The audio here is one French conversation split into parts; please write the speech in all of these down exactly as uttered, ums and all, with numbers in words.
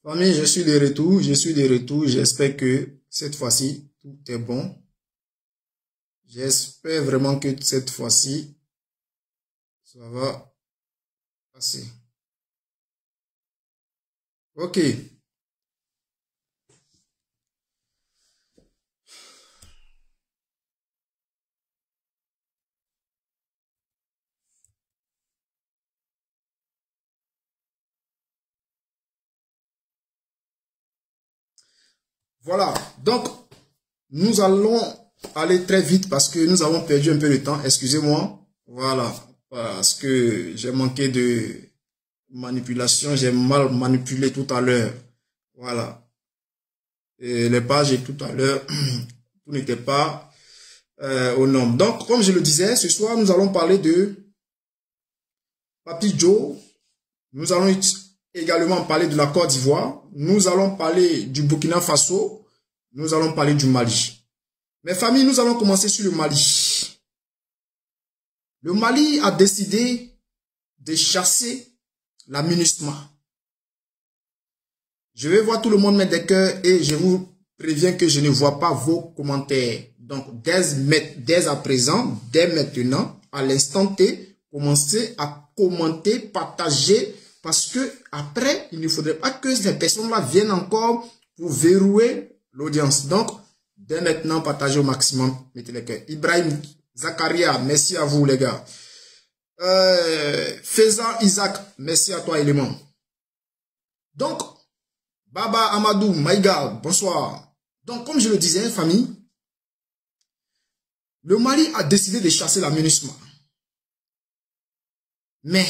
Famille, je suis de retour, je suis de retour. J'espère que cette fois-ci, tout est bon. J'espère vraiment que cette fois-ci, ça va passer. Ok. Voilà. Donc, nous allons aller très vite parce que nous avons perdu un peu de temps. Excusez-moi. Voilà. Parce que j'ai manqué de manipulation. J'ai mal manipulé tout à l'heure. Voilà. Et les pages tout à l'heure, tout n'était pas euh, au nombre. Donc, comme je le disais, ce soir, nous allons parler de Papy Joe. Nous allons également parler de la Côte d'Ivoire. Nous allons parler du Burkina Faso. Nous allons parler du Mali. Mes familles, nous allons commencer sur le Mali. Le Mali a décidé de chasser la MINUSMA. Je vais voir tout le monde mettre des cœurs et je vous préviens que je ne vois pas vos commentaires. Donc, dès, dès à présent, dès maintenant, à l'instant T, commencez à commenter, partager, parce que après, il ne faudrait pas que ces personnes-là viennent encore pour verrouiller l'audience. Donc, dès maintenant, partagez au maximum, mettez les cœurs. Ibrahim, Zakaria, merci à vous les gars. Euh, Faisant Isaac, merci à toi élément. Donc, Baba Amadou, Maïga, bonsoir. Donc, comme je le disais, famille, le Mali a décidé de chasser la MINUSMA. Mais,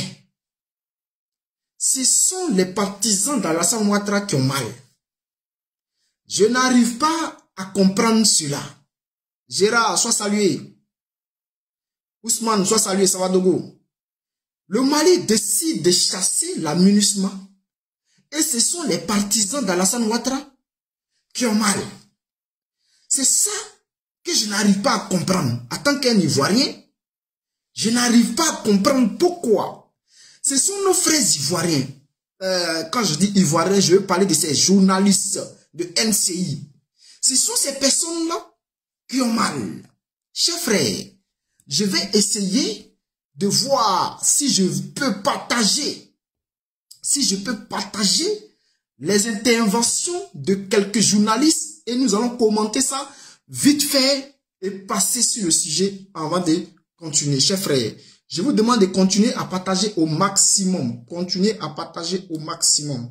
ce sont les partisans d'Alassane Ouattara qui ont mal. Je n'arrive pas à comprendre cela. Gérard, sois salué. Ousmane, sois salué, Savadogo. Le Mali décide de chasser la MINUSMA. Et ce sont les partisans d'Alassane Ouattara qui ont mal. C'est ça que je n'arrive pas à comprendre. En tant qu'un Ivoirien, je n'arrive pas à comprendre pourquoi. Ce sont nos frères Ivoiriens. Euh, quand je dis Ivoiriens, je veux parler de ces journalistes de N C I. Ce sont ces personnes-là qui ont mal. Chers frères, je vais essayer de voir si je peux partager Si je peux partager les interventions de quelques journalistes et nous allons commenter ça vite fait et passer sur le sujet avant de continuer. Chers frères, je vous demande de continuer à partager au maximum. Continuez à partager au maximum.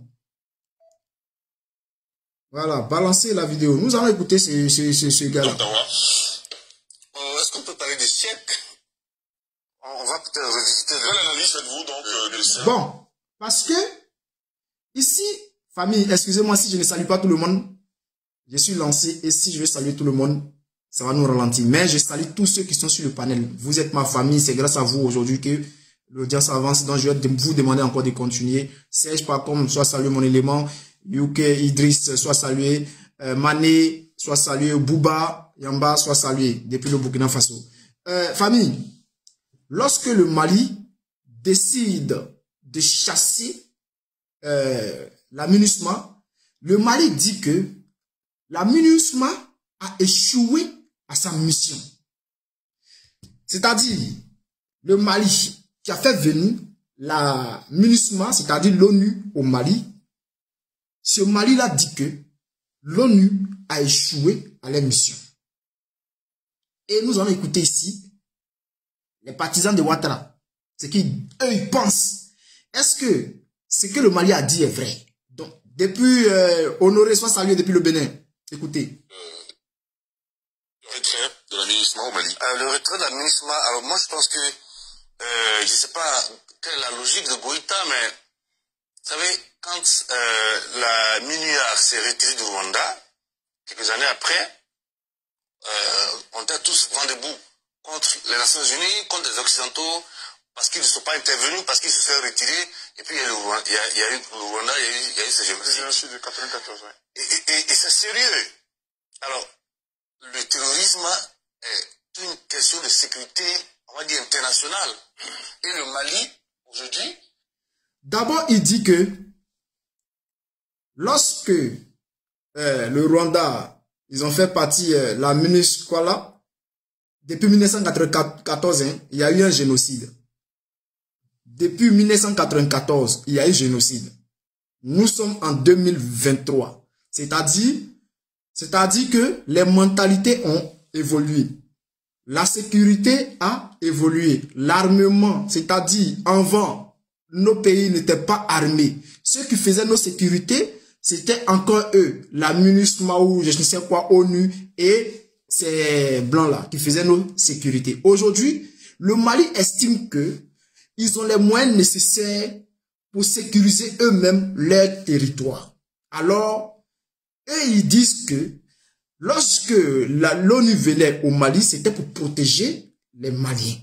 Voilà, balancez la vidéo. Nous allons écouter ce, ce, ce, ce gars-là. Est-ce qu'on peut parler des siècles? On va peut-être revisiter. Quelle analyse faites-vous donc euh, de ça? Bon. Parce que, ici, famille, excusez-moi si je ne salue pas tout le monde. Je suis lancé et si je veux saluer tout le monde, ça va nous ralentir. Mais je salue tous ceux qui sont sur le panel. Vous êtes ma famille, c'est grâce à vous aujourd'hui que l'audience avance. Donc, je vais vous demander encore de continuer. Serge Pacom, soit salué mon élément. Yuke Idriss, soit salué. Euh, Mané, soit salué. Bouba, Yamba, soit salué. Depuis le Burkina Faso. Euh, famille, lorsque le Mali décide de chasser euh, la MINUSMA, le Mali dit que la MINUSMA a échoué à sa mission. C'est-à-dire, le Mali qui a fait venir la MINUSMA, c'est-à-dire l'ONU au Mali, ce Mali-là dit que l'ONU a échoué à la mission. Et nous allons écouter ici les partisans de Ouattara, ce qu'ils ils pensent. Est-ce que ce que le Mali a dit est vrai? Donc, depuis euh, Honoré, soit salué depuis le Bénin. Écoutez. Euh, le retrait de la MINUSMA au Mali. Euh, le retrait de la MINUSMA, alors moi je pense que, euh, je ne sais pas quelle est la logique de Goïta, mais vous savez, quand euh, la MINUAR s'est retirée du Rwanda, quelques années après, euh, on était tous vent debout contre les Nations Unies, contre les Occidentaux, parce qu'ils ne sont pas intervenus, parce qu'ils se sont retirés, et puis il y a, le, il y a, il y a eu le Rwanda, il y a eu, il y a eu ce génocide de quatre-vingt-quatorze, ouais. Et, et, et, et c'est sérieux. Alors, le terrorisme est une question de sécurité, on va dire, internationale. Et le Mali, aujourd'hui... D'abord, il dit que lorsque euh, le Rwanda, ils ont fait partie, euh, la MINUSMA, quoi là, depuis mille neuf cent quatre-vingt-quatorze, hein, il y a eu un génocide. Depuis mille neuf cent quatre-vingt-quatorze, il y a eu génocide. Nous sommes en deux mille vingt-trois. C'est-à-dire, c'est-à-dire que les mentalités ont évolué. La sécurité a évolué. L'armement, c'est-à-dire, avant, nos pays n'étaient pas armés. Ceux qui faisaient nos sécurités, c'était encore eux, la MINUSMA ou je ne sais quoi, ONU et ces blancs-là qui faisaient nos sécurités. Aujourd'hui, le Mali estime que ils ont les moyens nécessaires pour sécuriser eux-mêmes leur territoire. Alors, eux, ils disent que lorsque l'ONU venait au Mali, c'était pour protéger les Maliens.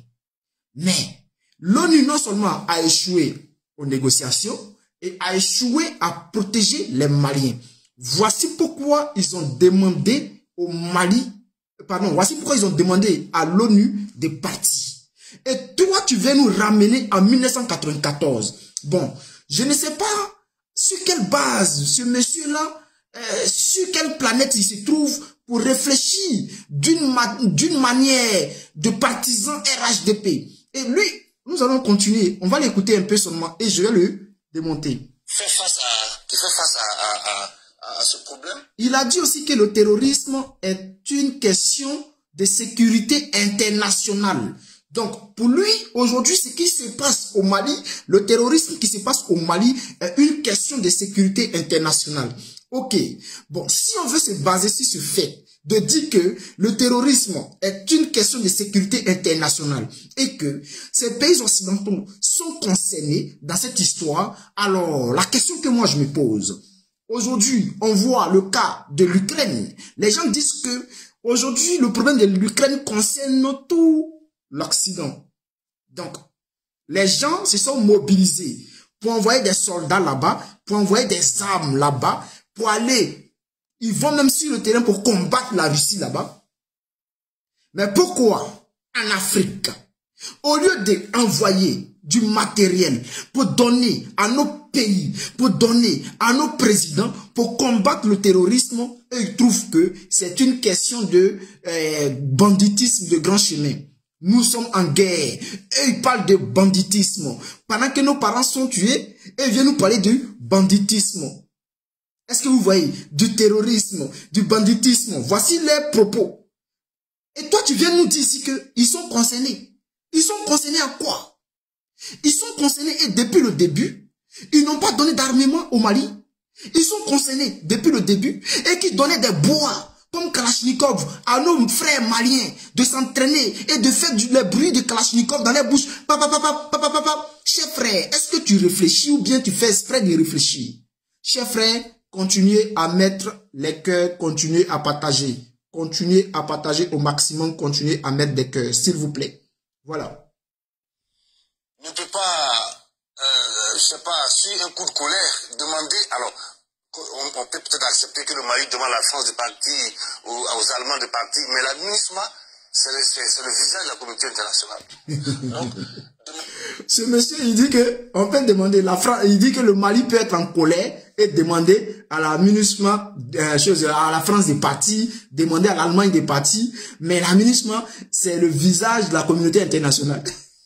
Mais l'ONU non seulement a échoué aux négociations et a échoué à protéger les Maliens. Voici pourquoi ils ont demandé au Mali, pardon, voici pourquoi ils ont demandé à l'ONU de partir. Et toi, tu veux nous ramener en mille neuf cent quatre-vingt-quatorze. Bon, je ne sais pas sur quelle base ce monsieur-là, euh, sur quelle planète il se trouve pour réfléchir d'une ma d'une manière de partisan R H D P. Et lui, nous allons continuer. On va l'écouter un peu seulement et je vais le démonter. Fait face à, qui fait face à, à, à, à ce problème. Il a dit aussi que le terrorisme est une question de sécurité internationale. Donc, pour lui, aujourd'hui, ce qui se passe au Mali, le terrorisme qui se passe au Mali est une question de sécurité internationale. Ok, bon, si on veut se baser sur ce fait de dire que le terrorisme est une question de sécurité internationale et que ces pays occidentaux sont concernés dans cette histoire, alors la question que moi je me pose, aujourd'hui, on voit le cas de l'Ukraine. Les gens disent que aujourd'hui, le problème de l'Ukraine concerne tout l'Occident. Donc, les gens se sont mobilisés pour envoyer des soldats là-bas, pour envoyer des armes là-bas, pour aller, ils vont même sur le terrain pour combattre la Russie là-bas. Mais pourquoi en Afrique, au lieu d'envoyer du matériel pour donner à nos pays, pour donner à nos présidents, pour combattre le terrorisme, eux, ils trouvent que c'est une question de euh, banditisme de grand chemin. Nous sommes en guerre. Et ils parlent de banditisme. Pendant que nos parents sont tués, ils viennent nous parler de banditisme. Est-ce que vous voyez? Du terrorisme, du banditisme. Voici leurs propos. Et toi, tu viens nous dire ici qu'ils sont concernés. Ils sont concernés à quoi? Ils sont concernés et depuis le début, ils n'ont pas donné d'armement au Mali. Ils sont concernés depuis le début et qui donnaient des bois comme Kalachnikov à nos frères maliens de s'entraîner et de faire du, le bruit de Kalachnikov dans les bouches. Papa, papa, papa, papa. Cher frère, est-ce que tu réfléchis ou bien tu fais exprès de réfléchir? Cher frère, continuez à mettre les cœurs, continuez à partager. Continuez à partager au maximum, continuez à mettre des cœurs, s'il vous plaît. Voilà. Ne peut pas, euh, je sais pas, sur un coup de colère, demander, alors, on, on peut peut-être accepter que le Mali demande à la France de partir, aux, aux Allemands de partir, mais la MINUSMA, c'est le, le visage de la communauté internationale. Donc, ce monsieur, il dit que on peut demander la France, il dit que le Mali peut être en colère et demander à la MINUSMA, euh, chose, à la France des partis, demander à l'Allemagne des partis, mais la MINUSMA, c'est le visage de la communauté internationale.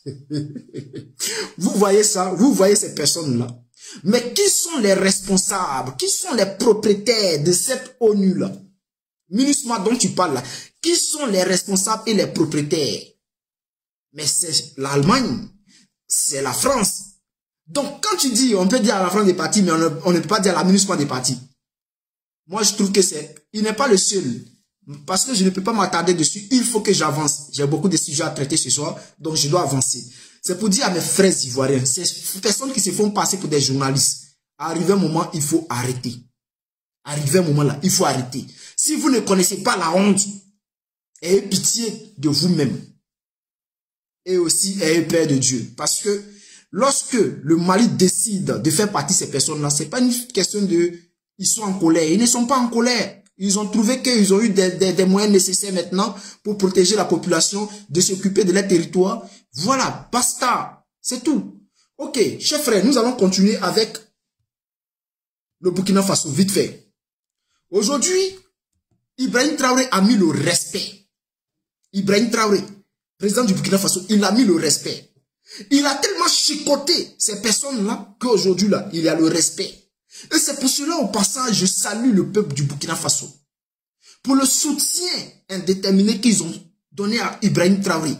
Vous voyez ça, vous voyez ces personnes-là. Mais qui sont les responsables, qui sont les propriétaires de cette ONU-là? MINUSMA dont tu parles là, qui sont les responsables et les propriétaires? Mais c'est l'Allemagne, c'est la France. Donc quand tu dis, on peut dire à la France des partis, mais on ne, on ne peut pas dire à la MINUSMA des partis. Moi je trouve que c'est, il n'est pas le seul. Parce que je ne peux pas m'attarder dessus, il faut que j'avance. J'ai beaucoup de sujets à traiter ce soir, donc je dois avancer. C'est pour dire à mes frères ivoiriens, ces personnes qui se font passer pour des journalistes, arrivé un moment, il faut arrêter. Arrivé un moment là, il faut arrêter. Si vous ne connaissez pas la honte, ayez pitié de vous-même. Et aussi, ayez peur de Dieu. Parce que lorsque le Mali décide de faire partie de ces personnes-là, c'est pas une question de, ils sont en colère. Ils ne sont pas en colère. Ils ont trouvé qu'ils ont eu des, des, des moyens nécessaires maintenant pour protéger la population, de s'occuper de leur territoire. Voilà, basta. C'est tout. Ok, chers frères, nous allons continuer avec le Burkina Faso, vite fait. Aujourd'hui, Ibrahim Traoré a mis le respect. Ibrahim Traoré, président du Burkina Faso, il a mis le respect. Il a tellement chicoté ces personnes-là qu'aujourd'hui, là, il y a le respect. Et c'est pour cela, au passage, je salue le peuple du Burkina Faso. Pour le soutien indéterminé qu'ils ont donné à Ibrahim Traoré.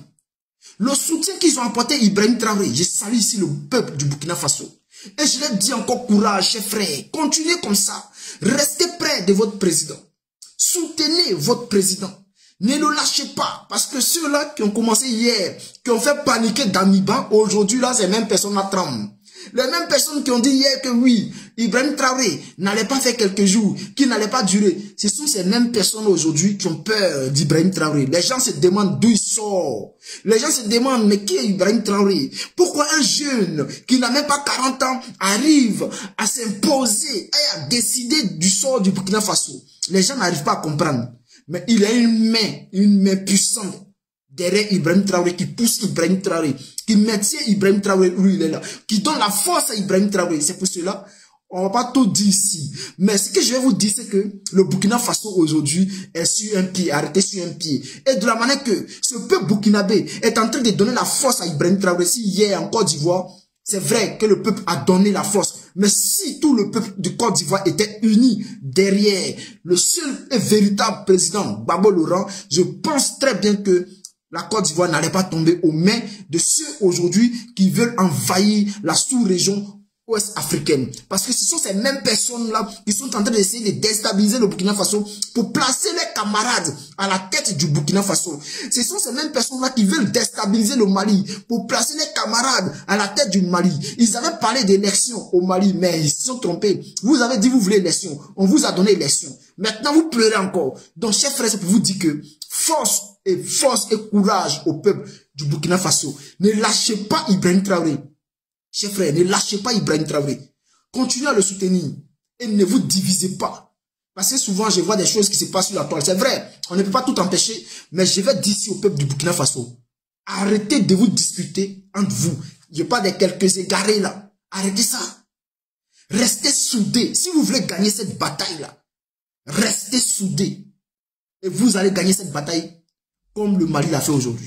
Le soutien qu'ils ont apporté à Ibrahim Traoré. Je salue ici le peuple du Burkina Faso. Et je leur dis encore courage, chers frères. Continuez comme ça. Restez près de votre président. Soutenez votre président. Ne le lâchez pas. Parce que ceux-là qui ont commencé hier, qui ont fait paniquer Damiba, aujourd'hui, là, ces mêmes personnes à tremblent. Les mêmes personnes qui ont dit hier que oui, Ibrahim Traoré n'allait pas faire quelques jours, qui n'allait pas durer. Ce sont ces mêmes personnes aujourd'hui qui ont peur d'Ibrahim Traoré. Les gens se demandent d'où il sort. Les gens se demandent, mais qui est Ibrahim Traoré? Pourquoi un jeune qui n'a même pas quarante ans arrive à s'imposer et à décider du sort du Burkina Faso? Les gens n'arrivent pas à comprendre. Mais il y a une main, une main puissante derrière Ibrahim Traoré, qui pousse Ibrahim Traoré, qui maintient Ibrahim Traoré où il est là, qui donne la force à Ibrahim Traoré. C'est pour cela, on va pas tout dire ici. Mais ce que je vais vous dire, c'est que le Burkina Faso aujourd'hui est sur un pied, arrêté sur un pied. Et de la manière que ce peuple burkinabé est en train de donner la force à Ibrahim Traoré, si hier en Côte d'Ivoire, c'est vrai que le peuple a donné la force. Mais si tout le peuple du Côte d'Ivoire était uni derrière le seul et véritable président, Gbagbo Laurent, je pense très bien que la Côte d'Ivoire n'allait pas tomber aux mains de ceux aujourd'hui qui veulent envahir la sous-région ouest africaine. Parce que ce sont ces mêmes personnes-là qui sont en train d'essayer de déstabiliser le Burkina Faso pour placer les camarades à la tête du Burkina Faso. Ce sont ces mêmes personnes-là qui veulent déstabiliser le Mali pour placer les camarades à la tête du Mali. Ils avaient parlé d'élections au Mali, mais ils se sont trompés. Vous avez dit vous voulez élection. On vous a donné élection. Maintenant, vous pleurez encore. Donc, chers frères, c'est pour vous dire que force et force et courage au peuple du Burkina Faso. Ne lâchez pas Ibrahim Traoré. Chers frères, ne lâchez pas Ibrahim Traoré. Continuez à le soutenir. Et ne vous divisez pas. Parce que souvent, je vois des choses qui se passent sur la toile. C'est vrai, on ne peut pas tout empêcher. Mais je vais dire ici au peuple du Burkina Faso. Arrêtez de vous disputer entre vous. Je parle des quelques égarés là. Arrêtez ça. Restez soudés. Si vous voulez gagner cette bataille-là, restez soudés. Et vous allez gagner cette bataille comme le Mali l'a fait aujourd'hui.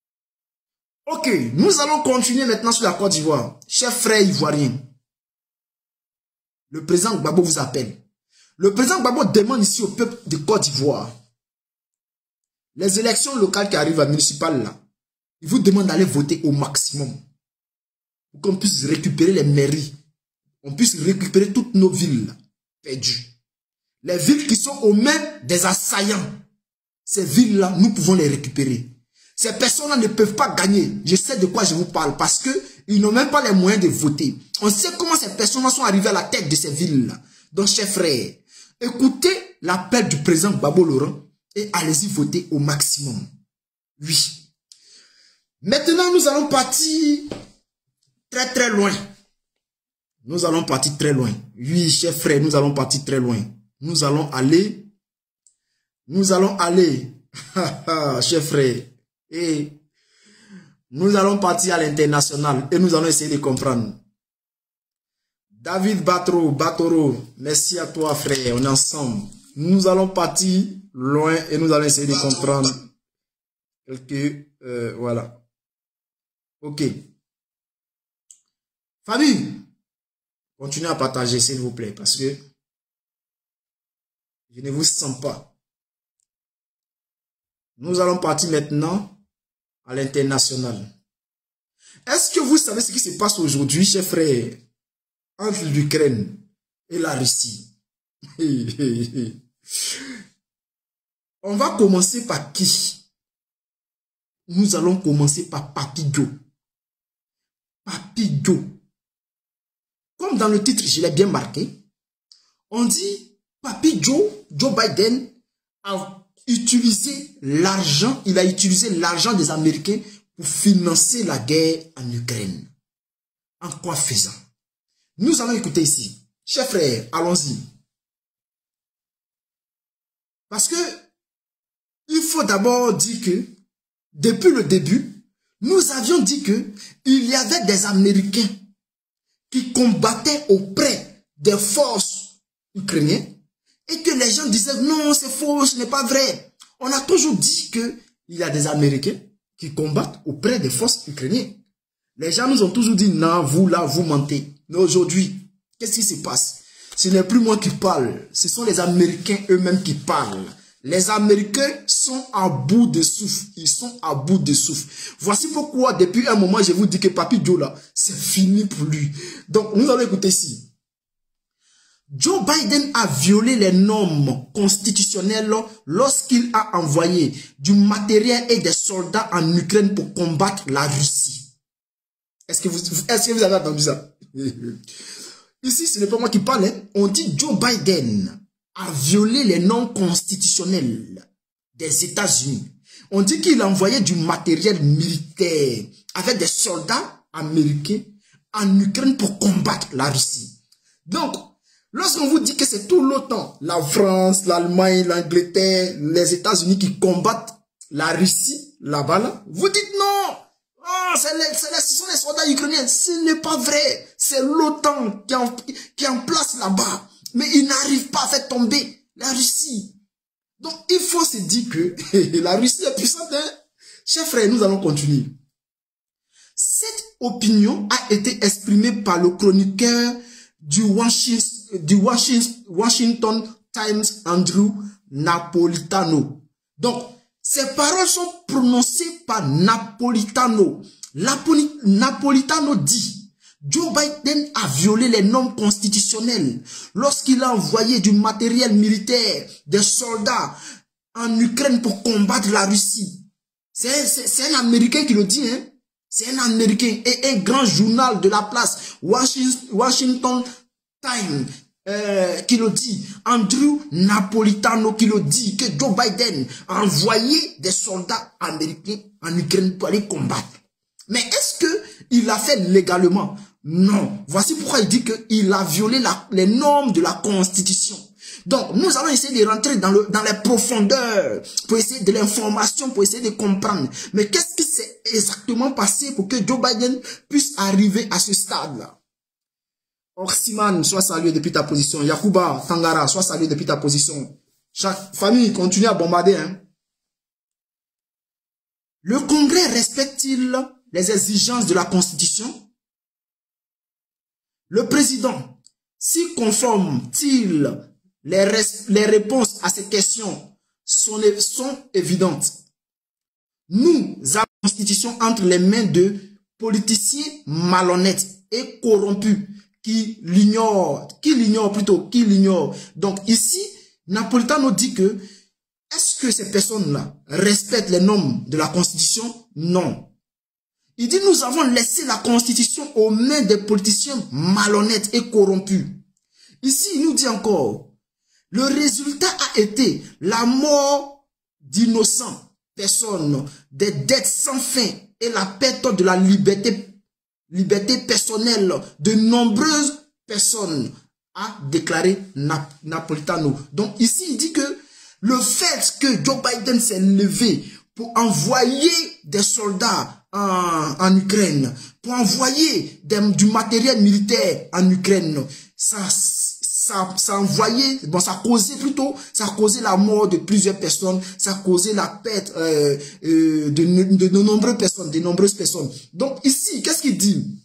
Ok, nous allons continuer maintenant sur la Côte d'Ivoire. Chers frères ivoiriens, le président Gbagbo vous appelle. Le président Gbagbo demande ici au peuple de Côte d'Ivoire, les élections locales qui arrivent à municipales là, il vous demande d'aller voter au maximum pour qu'on puisse récupérer les mairies, on puisse récupérer toutes nos villes là, perdues. Les villes qui sont aux mains des assaillants, ces villes-là, nous pouvons les récupérer. Ces personnes-là ne peuvent pas gagner. Je sais de quoi je vous parle parce que ils n'ont même pas les moyens de voter. On sait comment ces personnes-là sont arrivées à la tête de ces villes-là. Donc, chers frères, écoutez l'appel du président Gbagbo Laurent et allez-y voter au maximum. Oui. Maintenant, nous allons partir très très loin. Nous allons partir très loin. Oui, chers frères, nous allons partir très loin. Nous allons aller. Nous allons aller. Chers frères. Et nous allons partir à l'international et nous allons essayer de comprendre. David Batro, Batoro, merci à toi frère, on est ensemble. Nous allons partir loin et nous allons essayer de comprendre. Quelques, euh, voilà. Ok. Famille, continuez à partager s'il vous plaît parce que je ne vous sens pas. Nous allons partir maintenant à l'international. Est-ce que vous savez ce qui se passe aujourd'hui, chers frères, entre l'Ukraine et la Russie? On va commencer par qui? Nous allons commencer par Papy Joe. Papy Joe. Comme dans le titre, je l'ai bien marqué, on dit Papy Joe, Joe Biden a utilisé l'argent, il a utilisé l'argent des Américains pour financer la guerre en Ukraine. En quoi faisant? Nous allons écouter ici. Chers frères, allons-y. Parce que il faut d'abord dire que depuis le début, nous avions dit que il y avait des Américains qui combattaient auprès des forces ukrainien et que les gens disaient non, c'est faux, ce n'est pas vrai. On a toujours dit qu'il y a des Américains qui combattent auprès des forces ukrainiennes. Les gens nous ont toujours dit non, vous là, vous mentez. Mais aujourd'hui, qu'est-ce qui se passe? Ce n'est plus moi qui parle, ce sont les Américains eux-mêmes qui parlent. Les Américains sont à bout de souffle. Ils sont à bout de souffle. Voici pourquoi, depuis un moment, je vous dis que Papi Joe, là, c'est fini pour lui. Donc, nous allons écouter ici. Joe Biden a violé les normes constitutionnelles lorsqu'il a envoyé du matériel et des soldats en Ukraine pour combattre la Russie. Est-ce que vous, est-ce que vous avez entendu ça? Ici, ce n'est pas moi qui parle. Hein. On dit Joe Biden a violé les normes constitutionnelles des États-Unis. On dit qu'il a envoyé du matériel militaire avec des soldats américains en Ukraine pour combattre la Russie. Donc, lorsqu'on vous dit que c'est tout l'OTAN, la France, l'Allemagne, l'Angleterre, les États-Unis qui combattent la Russie là-bas, là, vous dites non. Oh, c'est les, c'est les, ce sont les soldats ukrainiens. Ce n'est pas vrai. C'est l'OTAN qui, qui est en place là-bas. Mais il n'arrive pas à faire tomber la Russie. Donc, il faut se dire que la Russie est puissante. Hein? Chers frères, nous allons continuer. Cette opinion a été exprimée par le chroniqueur du Washington, du Washington Times, Andrew Napolitano. Donc, ces paroles sont prononcées par Napolitano. Napoli, Napolitano dit: Joe Biden a violé les normes constitutionnelles lorsqu'il a envoyé du matériel militaire, des soldats en Ukraine pour combattre la Russie. C'est un Américain qui le dit, hein. C'est un Américain et un grand journal de la place, Washington, Washington Times, euh, qui le dit. Andrew Napolitano qui le dit, que Joe Biden a envoyé des soldats américains en Ukraine pour aller combattre. Mais est-ce que il l'a fait légalement? Non. Voici pourquoi il dit qu'il a violé la, les normes de la Constitution. Donc, nous allons essayer de rentrer dans, le, dans les profondeurs pour essayer de l'information, pour essayer de comprendre. Mais qu'est-ce qui s'est exactement passé pour que Joe Biden puisse arriver à ce stade-là? Oximan, sois salué depuis ta position. Yakuba Tangara, sois salué depuis ta position. Chaque famille continue à bombarder. Hein. Le Congrès respecte-t-il les exigences de la Constitution? Le président s'y conforme-t-il? Les, les réponses à ces questions sont, sont évidentes. Nous avons la Constitution entre les mains de politiciens malhonnêtes et corrompus qui l'ignorent, qui l'ignorent plutôt, qui l'ignorent. Donc ici, Napolitano dit que est-ce que ces personnes-là respectent les normes de la Constitution? Non. Il dit nous avons laissé la Constitution aux mains des politiciens malhonnêtes et corrompus. Ici, il nous dit encore, le résultat a été la mort d'innocents personnes, des dettes sans fin et la perte de la liberté, liberté personnelle de nombreuses personnes, a déclaré Nap Napolitano. Donc ici, il dit que le fait que Joe Biden s'est levé pour envoyer des soldats en, en Ukraine, pour envoyer des, du matériel militaire en Ukraine, ça, ça, ça a envoyé, bon, ça a causé plutôt, ça a causé la mort de plusieurs personnes, ça a causé la perte euh, euh, de, de, de nombreuses personnes, de nombreuses personnes. Donc ici, qu'est-ce qu'il dit?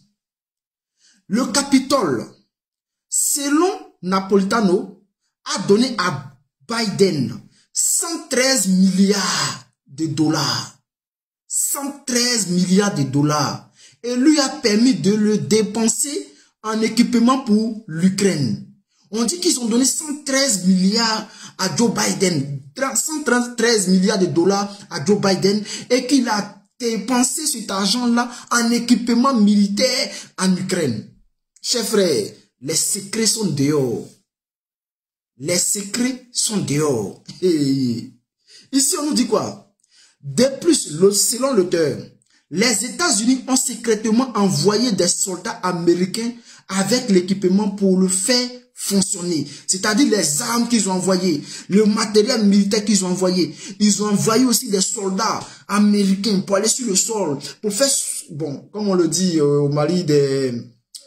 Le Capitole, selon Napolitano, a donné à Biden cent treize milliards de dollars. cent treize milliards de dollars. Et lui a permis de le dépenser en équipement pour l'Ukraine. On dit qu'ils ont donné cent treize milliards à Joe Biden. cent treize milliards de dollars à Joe Biden. Et qu'il a dépensé cet argent-là en équipement militaire en Ukraine. Chers frères, les secrets sont dehors. Les secrets sont dehors. Et ici, on nous dit quoi? De plus, selon l'auteur, les États-Unis ont secrètement envoyé des soldats américains avec l'équipement pour le faire fonctionner. C'est-à-dire les armes qu'ils ont envoyées, le matériel militaire qu'ils ont envoyé. Ils ont envoyé aussi des soldats américains pour aller sur le sol, pour faire, bon, comme on le dit euh, au Mali, des...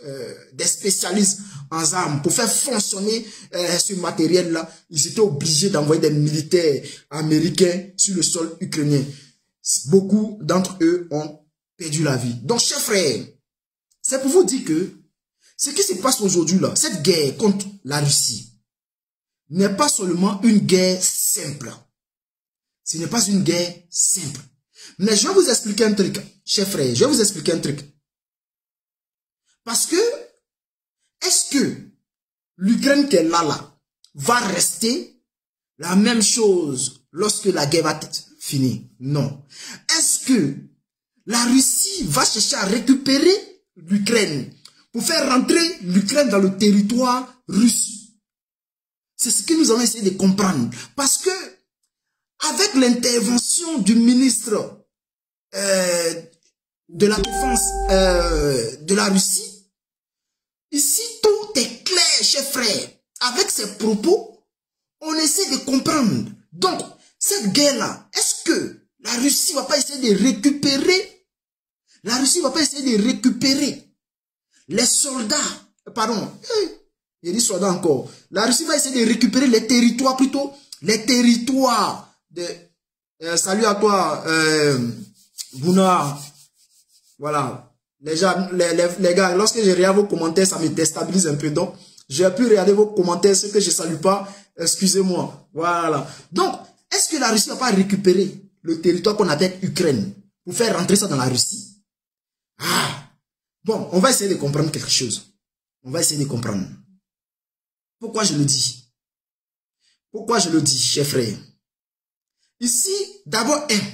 euh, des spécialistes en armes pour faire fonctionner euh, ce matériel-là. Ils étaient obligés d'envoyer des militaires américains sur le sol ukrainien. Beaucoup d'entre eux ont perdu la vie. Donc, chers frères, c'est pour vous dire que ce qui se passe aujourd'hui là, cette guerre contre la Russie, n'est pas seulement une guerre simple. Ce n'est pas une guerre simple. Mais je vais vous expliquer un truc, chers frères, je vais vous expliquer un truc. Parce que, est-ce que l'Ukraine qui est là, là, va rester la même chose lorsque la guerre va être finie? Non. Est-ce que la Russie va chercher à récupérer l'Ukraine pour faire rentrer l'Ukraine dans le territoire russe? C'est ce que nous allons essayer de comprendre. Parce que, avec l'intervention du ministre euh, de la Défense euh, de la Russie, ici tout est clair, chers frères. Avec ses propos, on essaie de comprendre. Donc, cette guerre-là, est-ce que la Russie ne va pas essayer de récupérer, la Russie ne va pas essayer de récupérer les soldats, pardon, il dit soldats encore, la Russie va essayer de récupérer les territoires, plutôt les territoires de, euh, salut à toi, euh, Bouna, voilà, les, gens, les, les, les gars, lorsque je regarde vos commentaires, ça me déstabilise un peu, donc, j'ai pu regarder vos commentaires, ceux que je ne salue pas, excusez-moi, voilà. Donc, est-ce que la Russie va pas récupérer le territoire qu'on appelle Ukraine pour faire rentrer ça dans la Russie? Ah, bon, on va essayer de comprendre quelque chose. On va essayer de comprendre. Pourquoi je le dis? Pourquoi je le dis, chers frères? Ici, d'abord, un.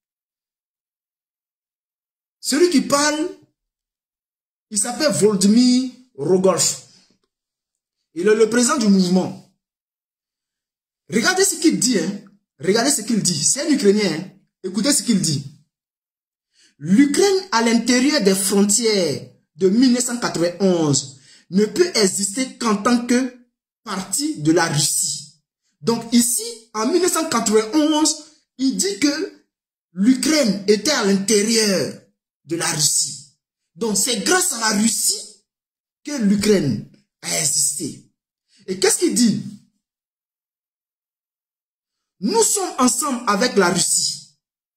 Celui qui parle, il s'appelle Volodymyr Rogolf. Il est le président du mouvement. Regardez ce qu'il dit, hein. Regardez ce qu'il dit. C'est un Ukrainien, hein. Écoutez ce qu'il dit. L'Ukraine, à l'intérieur des frontières de mille neuf cent quatre-vingt-onze, ne peut exister qu'en tant que partie de la Russie. Donc ici, en mille neuf cent quatre-vingt-onze, il dit que l'Ukraine était à l'intérieur de la Russie. Donc c'est grâce à la Russie que l'Ukraine a existé. Et qu'est-ce qu'il dit? Nous sommes ensemble avec la Russie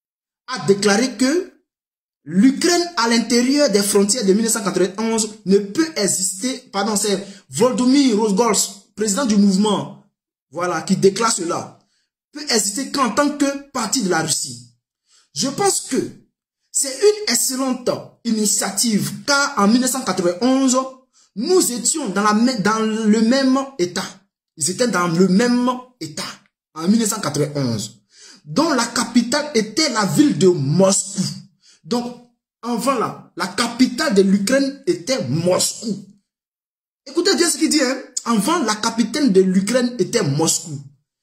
à déclarer que l'Ukraine à l'intérieur des frontières de mille neuf cent quatre-vingt-onze ne peut exister, pardon, c'est Volodymyr Rogolf, président du mouvement, voilà, qui déclare cela, peut exister qu'en tant que partie de la Russie. Je pense que c'est une excellente initiative, car en mille neuf cent quatre-vingt-onze, nous étions dans, la, dans le même état. Ils étaient dans le même état en mille neuf cent quatre-vingt-onze, dont la capitale était la ville de Moscou. Donc, avant là, la capitale de l'Ukraine était Moscou. Écoutez bien ce qu'il dit, hein? Avant, la capitale de l'Ukraine était Moscou.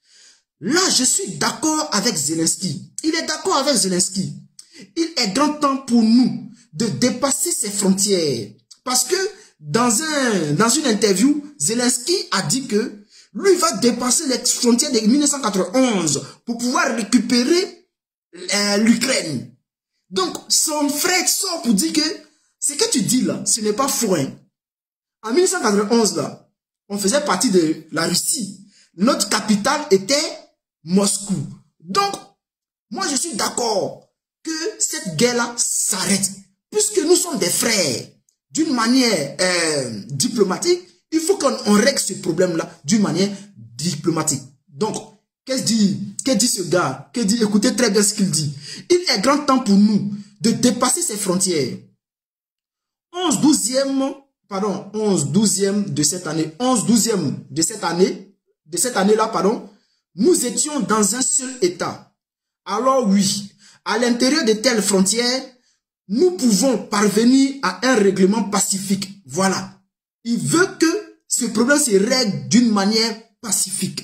Là, je suis d'accord avec Zelensky. Il est d'accord avec Zelensky. Il est grand temps pour nous de dépasser ces frontières. Parce que dans, un, dans une interview, Zelensky a dit que lui va dépasser les frontières de mille neuf cent quatre-vingt-onze pour pouvoir récupérer euh, l'Ukraine. Donc, son frère sort pour dire que ce que tu dis là, ce n'est pas faux. Hein. En mille neuf cent quatre-vingt-onze, là, on faisait partie de la Russie. Notre capitale était Moscou. Donc, moi je suis d'accord que cette guerre-là s'arrête. Puisque nous sommes des frères, d'une manière euh, diplomatique, il faut qu'on règle ce problème-là d'une manière diplomatique. Donc, qu'est-ce dit, qu'est dit ce gars? Qu'est dit? Écoutez très bien ce qu'il dit. Il est grand temps pour nous de dépasser ces frontières. onze douzième, pardon, onze douzième de cette année, onze douzième de cette année, de cette année-là, pardon, nous étions dans un seul état. Alors oui, à l'intérieur de telles frontières, nous pouvons parvenir à un règlement pacifique. Voilà. Il veut que ce problème se règle d'une manière pacifique.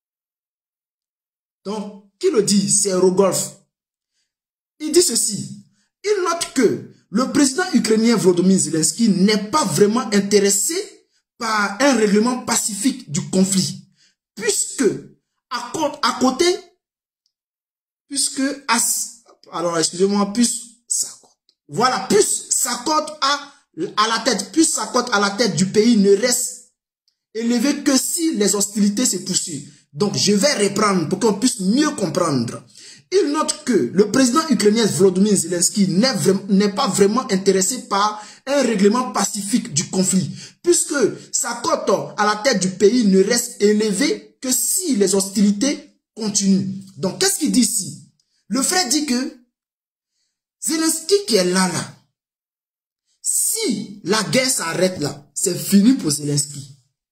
Donc, qui le dit? C'est Rogolf. Il dit ceci. Il note que le président ukrainien Volodymyr Zelensky n'est pas vraiment intéressé par un règlement pacifique du conflit. Puisque, à, à côté, puisque, à, alors excusez-moi, plus, voilà, plus s'accorde à à la tête, plus sa cote à la tête du pays ne reste élevée que si les hostilités se poursuivent. Donc, je vais reprendre pour qu'on puisse mieux comprendre. Il note que le président ukrainien Volodymyr Zelensky n'est pas vraiment intéressé par un règlement pacifique du conflit, puisque sa cote à la tête du pays ne reste élevée que si les hostilités continuent. Donc, qu'est-ce qu'il dit ici? Le frère dit que Zelensky qui est là, là, si la guerre s'arrête là, c'est fini pour Zelensky.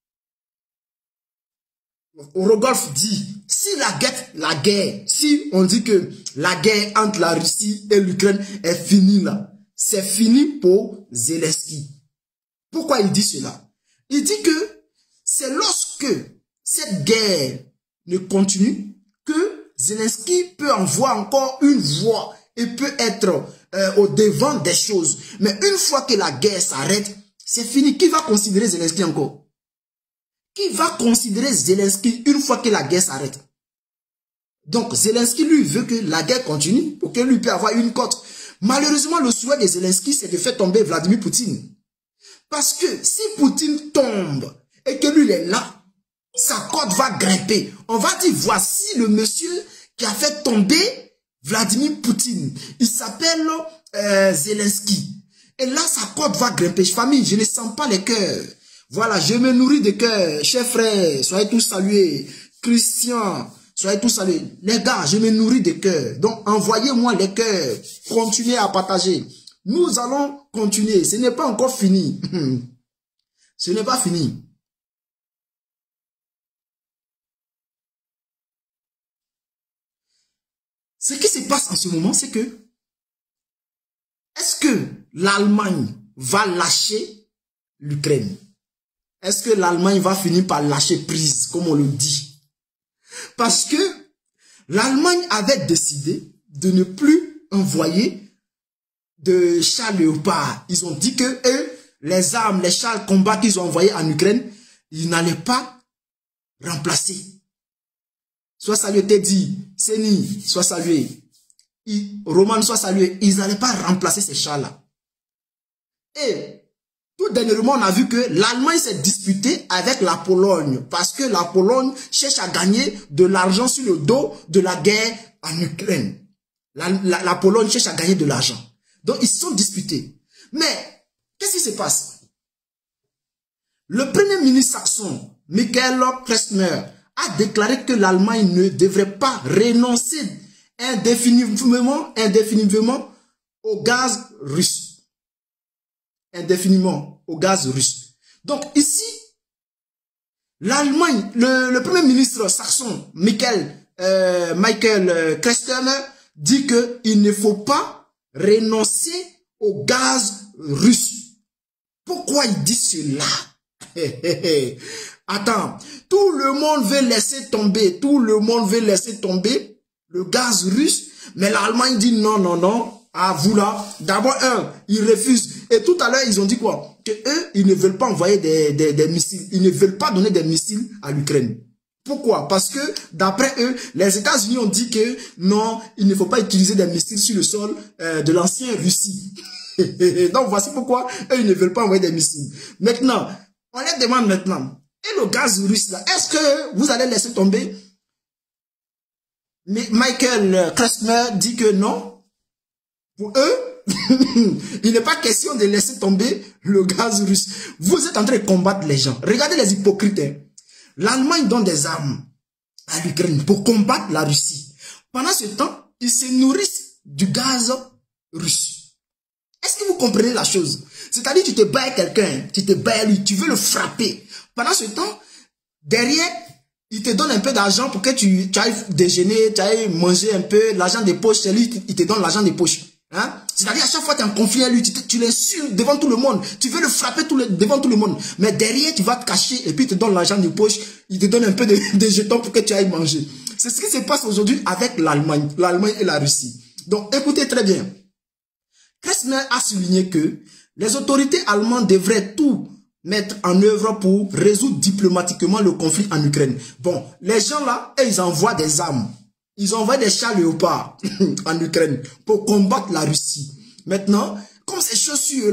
Orogolf dit, si la guerre, la guerre, si on dit que la guerre entre la Russie et l'Ukraine est finie là, c'est fini pour Zelensky. Pourquoi il dit cela? Il dit que c'est lorsque cette guerre ne continue que Zelensky peut envoyer encore une voix et peut être euh, au devant des choses. Mais une fois que la guerre s'arrête, c'est fini. Qui va considérer Zelensky encore? Qui va considérer Zelensky une fois que la guerre s'arrête? Donc, Zelensky, lui, veut que la guerre continue pour que lui puisse avoir une cote. Malheureusement, le souhait de Zelensky, c'est de faire tomber Vladimir Poutine. Parce que si Poutine tombe et que lui, il est là, sa cote va grimper. On va dire, voici le monsieur qui a fait tomber Vladimir Poutine. Il s'appelle euh, Zelensky. Et là, sa cote va grimper. Famille, je ne sens pas les cœurs. Voilà, je me nourris de cœur. Chers frères, soyez tous salués. Christian, soyez tous salués. Les gars, je me nourris de cœur. Donc, envoyez-moi les cœurs. Continuez à partager. Nous allons continuer. Ce n'est pas encore fini. Ce n'est pas fini. Ce qui se passe en ce moment, c'est que est-ce que l'Allemagne va lâcher l'Ukraine? Est-ce que l'Allemagne va finir par lâcher prise, comme on le dit? Parce que l'Allemagne avait décidé de ne plus envoyer de chars léopards. Ils ont dit que eux, les armes, les chars de combat qu'ils ont envoyés en Ukraine, ils n'allaient pas remplacer. Soit salué Teddy, Seni, soit salué. Roman, soit salué. Ils n'allaient pas remplacer ces chars-là. Et tout dernièrement, on a vu que l'Allemagne s'est disputée avec la Pologne parce que la Pologne cherche à gagner de l'argent sur le dos de la guerre en Ukraine. La, la, la Pologne cherche à gagner de l'argent. Donc, ils se sont disputés. Mais, qu'est-ce qui se passe? Le premier ministre saxon, Michael Kressner, a déclaré que l'Allemagne ne devrait pas renoncer indéfiniment, indéfiniment au gaz russe. Indéfiniment au gaz russe. Donc ici, l'Allemagne, le, le premier ministre saxon, Michael, euh, Michael euh, Kressner, dit qu'il ne faut pas renoncer au gaz russe. Pourquoi il dit cela? Attends, tout le monde veut laisser tomber, tout le monde veut laisser tomber le gaz russe, mais l'Allemagne dit non, non, non. Ah, vous là, d'abord, un, ils refusent. Et tout à l'heure, ils ont dit quoi? Que eux, ils ne veulent pas envoyer des, des, des missiles. Ils ne veulent pas donner des missiles à l'Ukraine. Pourquoi? Parce que, d'après eux, les États-Unis ont dit que non, il ne faut pas utiliser des missiles sur le sol euh, de l'ancienne Russie. Donc, voici pourquoi eux, ils ne veulent pas envoyer des missiles. Maintenant, on les demande maintenant. Et le gaz russe là, est-ce que vous allez laisser tomber? Mais Michael Kressner dit que non. Pour eux, il n'est pas question de laisser tomber le gaz russe. Vous êtes en train de combattre les gens. Regardez les hypocrites. Hein. L'Allemagne donne des armes à l'Ukraine pour combattre la Russie. Pendant ce temps, ils se nourrissent du gaz russe. Est-ce que vous comprenez la chose? C'est-à-dire, tu te bats avec quelqu'un, tu te bats avec lui, tu veux le frapper. Pendant ce temps, derrière, il te donne un peu d'argent pour que tu, tu ailles déjeuner, tu ailles manger un peu, l'argent des poches, c'est lui, il te donne l'argent des poches. Hein? C'est-à-dire, à chaque fois que tu es en conflit avec lui, tu, tu l'insultes devant tout le monde. Tu veux le frapper tout le, devant tout le monde. Mais derrière, tu vas te cacher et puis il te donne l'argent de poche. Il te donne un peu de, de jetons pour que tu ailles manger. C'est ce qui se passe aujourd'hui avec l'Allemagne, l'Allemagne et la Russie. Donc, écoutez très bien. Kressner a souligné que les autorités allemandes devraient tout mettre en œuvre pour résoudre diplomatiquement le conflit en Ukraine. Bon, les gens là, ils envoient des armes. Ils envoient des chars léopards en Ukraine pour combattre la Russie. Maintenant, comme ces chaussures là,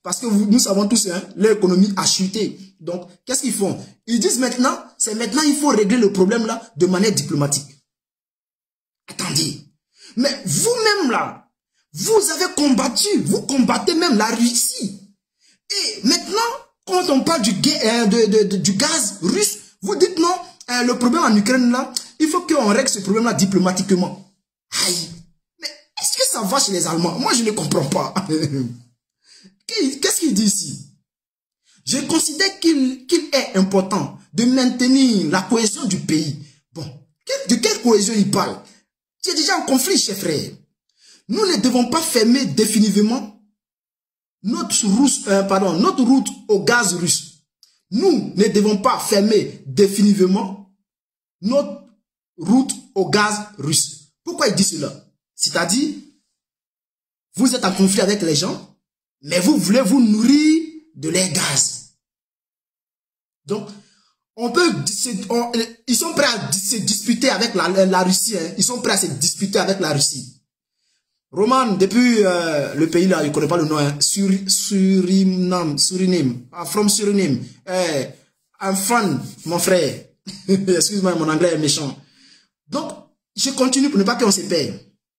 Parce que vous, nous savons tous, hein, l'économie a chuté. Donc, qu'est-ce qu'ils font? Ils disent maintenant, c'est maintenant il faut régler le problème là de manière diplomatique. Attendez. Mais vous-même là, vous avez combattu, vous combattez même la Russie. Et maintenant, quand on parle du, euh, de, de, de, du gaz russe, vous dites non, euh, le problème en Ukraine là, il faut qu'on règle ce problème là diplomatiquement. Aïe. Mais est-ce que ça va chez les Allemands? Moi, je ne comprends pas. Qu'est-ce qu'il dit ici? Je considère qu'il qu'il est important de maintenir la cohésion du pays. Bon, de quelle cohésion il parle? Tu es déjà en conflit, chers frères. Nous ne devons pas fermer définitivement notre route, euh, pardon, notre route au gaz russe. Nous ne devons pas fermer définitivement notre route au gaz russe. Pourquoi il dit cela? C'est-à-dire, vous êtes en conflit avec les gens, mais vous voulez vous nourrir de leur gaz. Donc, on peut, on, ils sont prêts à se disputer avec la, la Russie. Hein. Ils sont prêts à se disputer avec la Russie. Roman, depuis euh, le pays là, je ne connais pas le nom, hein, Sur, Suriname, Suriname, ah, from Suriname. Eh, I'm fan, mon frère. Excuse-moi, mon anglais est méchant. Donc, je continue pour ne pas qu'on se perde.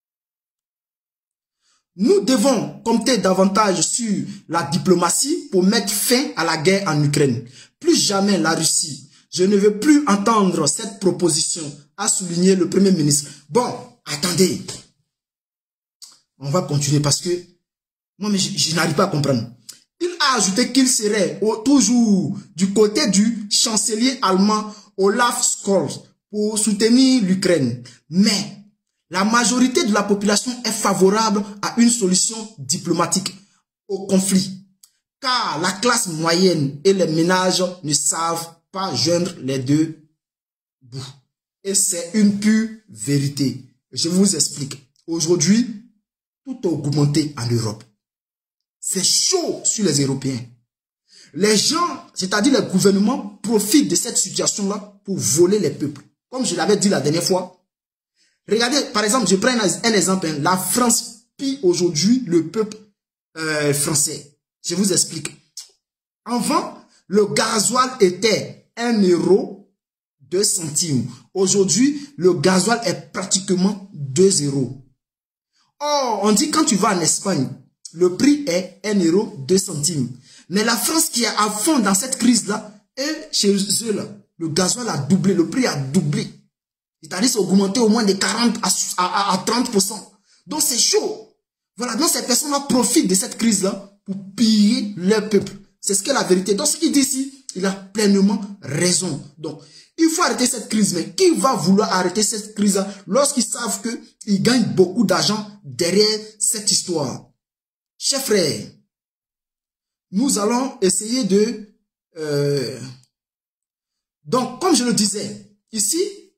Nous devons compter davantage sur la diplomatie pour mettre fin à la guerre en Ukraine. Plus jamais la Russie. Je ne veux plus entendre cette proposition, a souligné le Premier ministre. Bon, attendez. On va continuer parce que moi, mais je, je n'arrive pas à comprendre. Il a ajouté qu'il serait au, toujours du côté du chancelier allemand Olaf Scholz pour soutenir l'Ukraine. Mais la majorité de la population est favorable à une solution diplomatique au conflit. Car la classe moyenne et les ménages ne savent pas joindre les deux bouts. Et c'est une pure vérité. Je vous explique. Aujourd'hui, tout a augmenté en Europe. C'est chaud sur les Européens. Les gens, c'est-à-dire les gouvernements, profitent de cette situation-là pour voler les peuples. Comme je l'avais dit la dernière fois. Regardez, par exemple, je prends un, un exemple. Hein, la France pille aujourd'hui le peuple euh, français. Je vous explique. Avant, le gasoil était un euro deux centimes. Aujourd'hui, le gasoil est pratiquement deux euros. Or, on dit quand tu vas en Espagne, le prix est un euro deux centimes. Mais la France qui est à fond dans cette crise-là, et chez eux, là, le gasoil a doublé, le prix a doublé. C'est-à-dire c'est augmenté au moins de quarante à trente pour cent. Donc c'est chaud. Voilà, donc ces personnes-là profitent de cette crise-là pour piller leur peuple. C'est ce qu'est la vérité. Donc ce qu'il dit ici, il a pleinement raison. Donc, il faut arrêter cette crise. Mais qui va vouloir arrêter cette crise-là lorsqu'ils savent qu'ils gagnent beaucoup d'argent derrière cette histoire? Chers frères, nous allons essayer de... Euh, donc, comme je le disais, ici,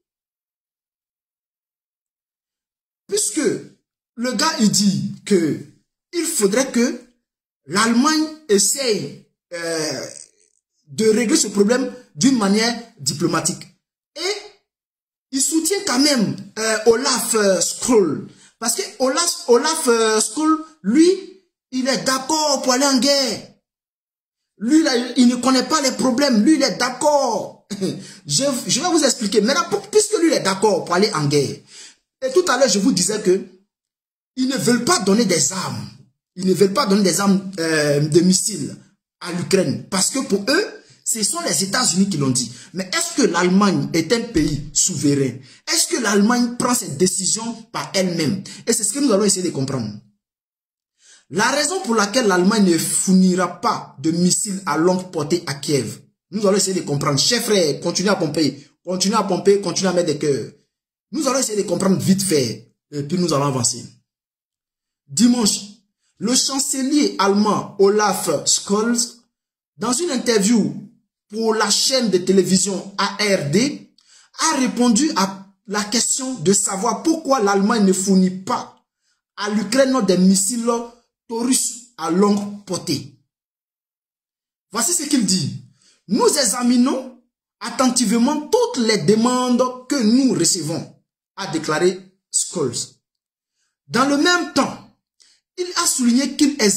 puisque le gars, il dit que il faudrait que l'Allemagne essaye euh, de régler ce problème d'une manière diplomatique. Et il soutient quand même euh, Olaf euh, Scholz. Parce que Olaf, Olaf euh, Scholz, lui, il est d'accord pour aller en guerre. Lui, là, il ne connaît pas les problèmes. Lui, il est d'accord. je, je vais vous expliquer. Maintenant, puisque lui, il est d'accord pour aller en guerre. Et tout à l'heure, je vous disais que ils ne veulent pas donner des armes. Ils ne veulent pas donner des armes euh, de missiles à l'Ukraine. Parce que pour eux, ce sont les États-Unis qui l'ont dit. Mais est-ce que l'Allemagne est un pays souverain? Est-ce que l'Allemagne prend ses décisions par elle-même? Et c'est ce que nous allons essayer de comprendre. La raison pour laquelle l'Allemagne ne fournira pas de missiles à longue portée à Kiev, nous allons essayer de comprendre. Chers frères, continuez à pomper. Continuez à pomper, continuez à mettre des cœurs. Nous allons essayer de comprendre vite fait. Et puis nous allons avancer. Dimanche, le chancelier allemand Olaf Scholz, dans une interview pour la chaîne de télévision A R D, a répondu à la question de savoir pourquoi l'Allemagne ne fournit pas à l'Ukraine des missiles Taurus à longue portée. Voici ce qu'il dit. Nous examinons attentivement toutes les demandes que nous recevons, a déclaré Scholz. Dans le même temps, il a souligné qu'il existe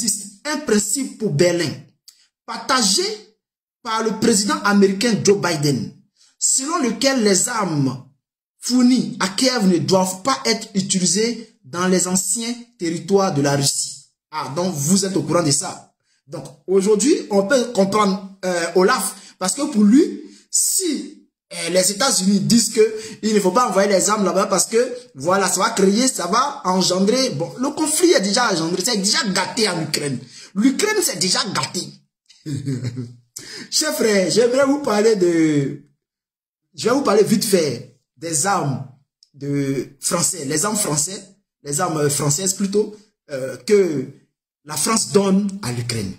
un principe pour Berlin, partagé par le président américain Joe Biden, selon lequel les armes fournies à Kiev ne doivent pas être utilisées dans les anciens territoires de la Russie. Ah, donc vous êtes au courant de ça. Donc aujourd'hui, on peut comprendre euh, Olaf, parce que pour lui, si euh, les États-Unis disent que il ne faut pas envoyer les armes là-bas parce que voilà, ça va créer, ça va engendrer. Bon, le conflit est déjà engendré, c'est déjà gâté en Ukraine. L'Ukraine c'est déjà gâté. Chers frères, j'aimerais vous parler de, je vais vous parler vite fait des armes de français, les armes français, les armes françaises plutôt euh, que la France donne à l'Ukraine.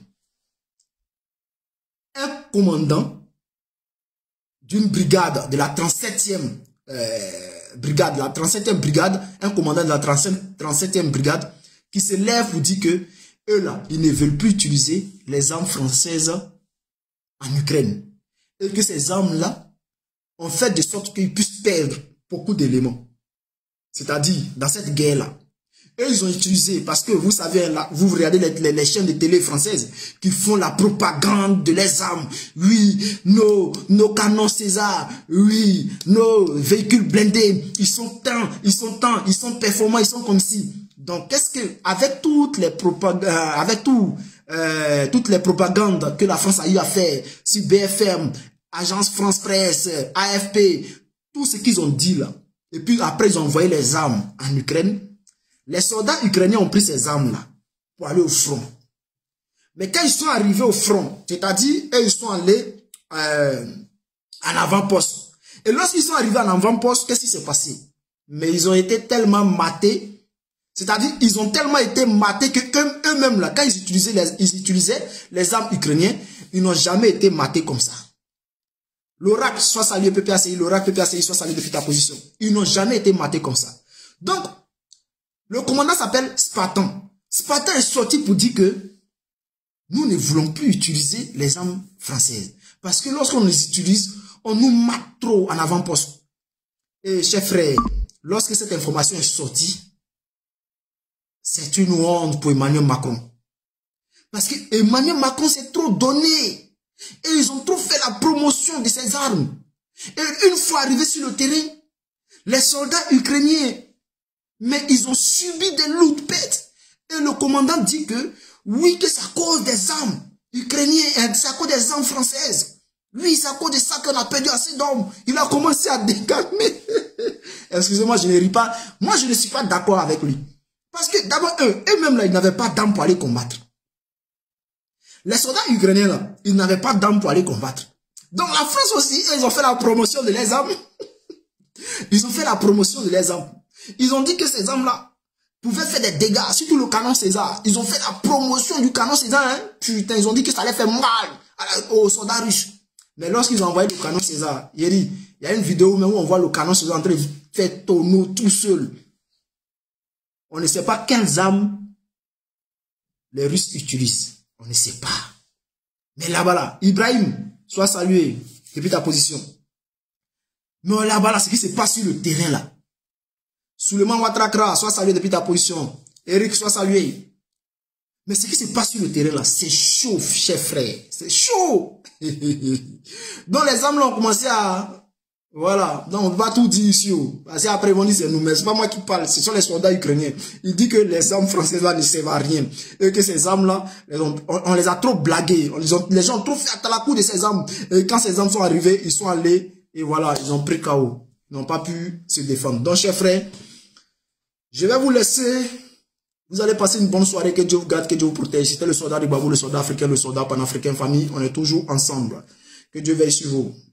Un commandant d'une brigade de la trente-septième euh, brigade, la trente-septième brigade, un commandant de la trente-septième brigade qui se lève pour dire que eux là, ils ne veulent plus utiliser les armes françaises en Ukraine. Et que ces armes-là ont fait de sorte qu'ils puissent perdre beaucoup d'éléments. C'est-à-dire, dans cette guerre-là, eux, ils ont utilisé, parce que vous savez, là, vous regardez les, les, les chaînes de télé françaises qui font la propagande de les armes. Oui, nos, nos canons César, oui, nos véhicules blindés, ils sont tant, ils sont tant, ils sont performants, ils sont comme ci. Donc, qu'est-ce que, avec toutes les propagandes, euh, avec tout, euh, toutes les propagandes que la France a eu à faire sur B F M, Agence France Presse, A F P, tout ce qu'ils ont dit là, et puis après ils ont envoyé les armes en Ukraine, les soldats ukrainiens ont pris ces armes-là pour aller au front. Mais quand ils sont arrivés au front, c'est-à-dire, ils sont allés euh, en avant-poste. Et lorsqu'ils sont arrivés en avant-poste, qu'est-ce qui s'est passé? Mais ils ont été tellement matés, c'est-à-dire, ils ont tellement été matés que eux-mêmes, là, quand ils utilisaient, les, ils utilisaient les armes ukrainiennes, ils n'ont jamais été matés comme ça. L'oracle, soit salué P P A C I, l'oracle P P A C I, soit salué depuis ta position. Ils n'ont jamais été matés comme ça. Donc, le commandant s'appelle Spartan. Spartan est sorti pour dire que nous ne voulons plus utiliser les armes françaises. Parce que lorsqu'on les utilise, on nous mate trop en avant-poste. Et chers frères, lorsque cette information est sortie, c'est une honte pour Emmanuel Macron. Parce que Emmanuel Macron s'est trop donné. Et ils ont trop fait la promotion de ces armes. Et une fois arrivés sur le terrain, les soldats ukrainiens, mais ils ont subi des loot-pets. Et le commandant dit que, oui, que c'est à cause des armes ukrainiennes, c'est à cause des armes françaises. Oui, c'est à cause de ça qu'on a perdu assez d'hommes. Il a commencé à décalmer. Excusez-moi, je ne ris pas. Moi, je ne suis pas d'accord avec lui. Parce que d'abord, eux, eux-mêmes, là, ils n'avaient pas d'armes pour aller combattre. Les soldats ukrainiens, là, ils n'avaient pas d'armes pour aller combattre. Donc la France aussi, ils ont fait la promotion de leurs armes. Ils ont fait la promotion de leurs armes. Ils ont dit que ces armes-là pouvaient faire des dégâts, surtout le canon César. Ils ont fait la promotion du canon César. Hein. Putain, ils ont dit que ça allait faire mal aux soldats russes. Mais lorsqu'ils ont envoyé le canon César, il y a une vidéo même où on voit le canon César en train de faire tonneau tout seul. On ne sait pas quelles armes les Russes utilisent. On ne sait pas. Mais là-bas, là, Ibrahim, sois salué depuis ta position. Mais là-bas, là, ce qui se passe sur le terrain, là. Souleymane Ouattara, sois salué depuis ta position. Eric, sois salué. Mais ce qui se passe sur le terrain, là, c'est chaud, chers frères. C'est chaud. Donc, les armes, là, ont commencé à... Voilà, donc on ne va tout dire ici. Parce qu'après, ils vont dire c'est nous, mais c'est pas moi qui parle, ce sont les soldats ukrainiens. Ils disent que les armes françaises là ne servent à rien. Et que ces armes là, on, on les a trop blaguées. On les, ont, les gens ont trop fait à la coup de ces armes. Et quand ces armes sont arrivées, ils sont allés, et voilà, ils ont pris K O. Ils n'ont pas pu se défendre. Donc, chers frères, je vais vous laisser. Vous allez passer une bonne soirée. Que Dieu vous garde, que Dieu vous protège. C'était le soldat du Babou, le soldat africain, le soldat panafricain, famille. On est toujours ensemble. Que Dieu veille sur vous.